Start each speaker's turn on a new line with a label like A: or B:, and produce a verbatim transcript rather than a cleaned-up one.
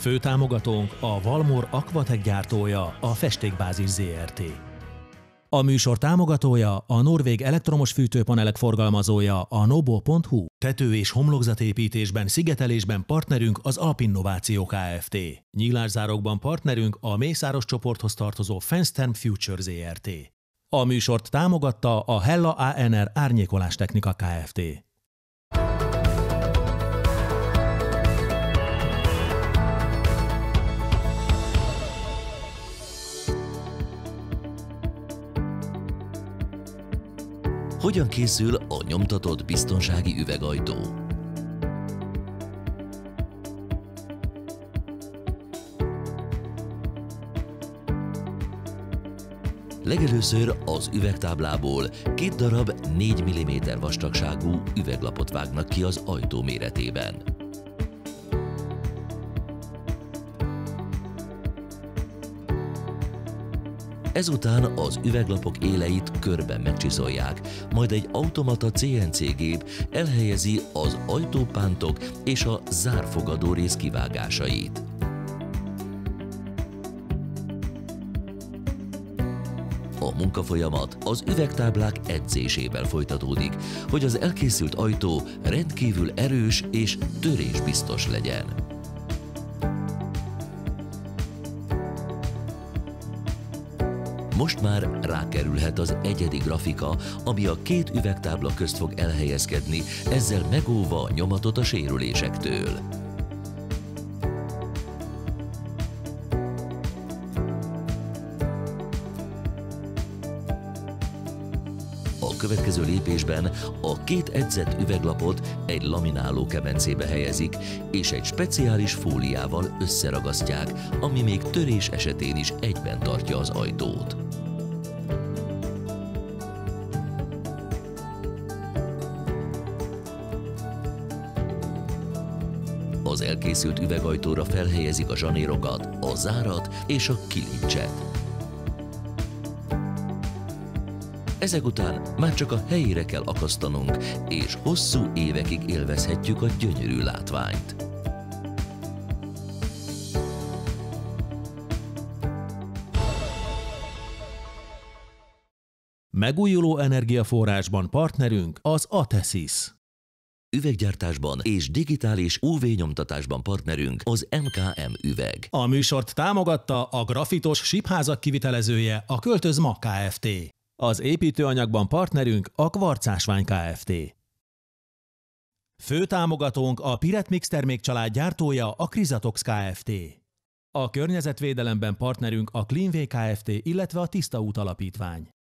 A: Főtámogatónk a Valmor Aquatec gyártója, a Festékbázis zé er té. A műsor támogatója a norvég elektromos fűtőpanelek forgalmazója a nobo pont hu. Tető- és homlokzatépítésben, szigetelésben partnerünk az Alpinnováció Kft. Nyílászárókban partnerünk a Mészáros csoporthoz tartozó Fensterm Future zé er té. A műsort támogatta a Hella á en er Árnyékolás Technika Kft.
B: Hogyan készül a nyomtatott biztonsági üvegajtó? Legelőször az üvegtáblából két darab négy milliméter vastagságú üveglapot vágnak ki az ajtó méretében. Ezután az üveglapok éleit körben megcsiszolják, majd egy automata cé en cé gép elhelyezi az ajtópántok és a zárfogadó rész kivágásait. A munkafolyamat az üvegtáblák edzésével folytatódik, hogy az elkészült ajtó rendkívül erős és törésbiztos legyen. Most már rákerülhet az egyedi grafika, ami a két üvegtábla közt fog elhelyezkedni, ezzel megóvva a nyomatot a sérülésektől. A következő lépésben a két edzett üveglapot egy lamináló kemencébe helyezik, és egy speciális fóliával összeragasztják, ami még törés esetén is egyben tartja az ajtót. Az elkészült üvegajtóra felhelyezik a zsanérokat, a zárat és a kilincset. Ezek után már csak a helyére kell akasztanunk, és hosszú évekig élvezhetjük a gyönyörű látványt.
A: Megújuló energiaforrásban partnerünk az Atesis.
B: Üveggyártásban és digitális ú vé nyomtatásban partnerünk az em ká em üveg.
A: A műsort támogatta a grafitos sípházak kivitelezője, a Költözmag Kft. Az építőanyagban partnerünk a Kvarcásvány Kft. Főtámogatónk a Piretmix termékcsalád gyártója, a Crizatox Kft. A környezetvédelemben partnerünk a Cleanway Kft., illetve a Tiszta Út Alapítvány.